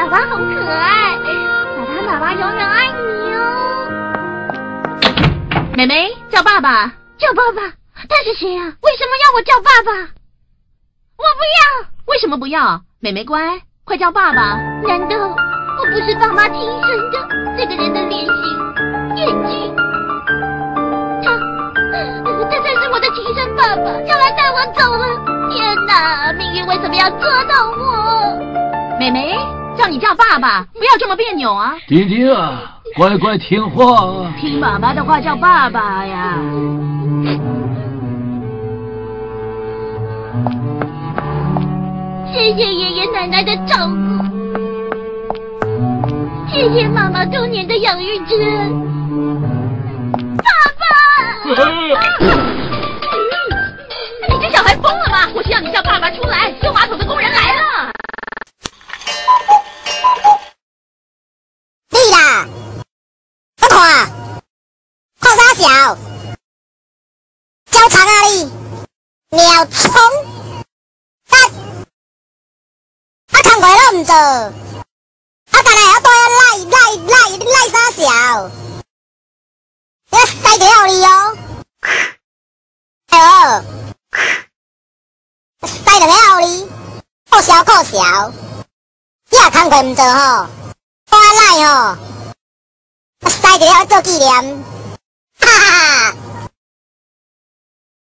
爸好可爱，爸爸永远爱你哦。 妹妹叫爸爸， 叫爸爸，他是谁啊？为什么要我叫爸爸？我不要。 为什么不要？妹妹乖，快叫爸爸。 难道我不是爸妈亲生的？这个人的脸型、眼睛，他才是我的亲生爸爸，要来带我走了。天哪，命运为什么要捉弄我？ 妹妹，叫你叫爸爸，不要这么别扭啊！ 弟弟啊，乖乖听话啊！ 听妈妈的话，叫爸爸呀！ 谢谢爷爷奶奶的照顾，谢谢妈妈多年的养育之恩。爸爸！ 你这小孩疯了吗？我是让你叫爸爸出来，修马桶的工人来了。 你啦，我看，看啥小？教长啊你，鸟虫，啊工课都唔做，啊干来还对赖啥小？我塞着要你哦，哎呦，塞着要你，扣小，你也工课唔做吼。我赖吼，塞着了做纪念。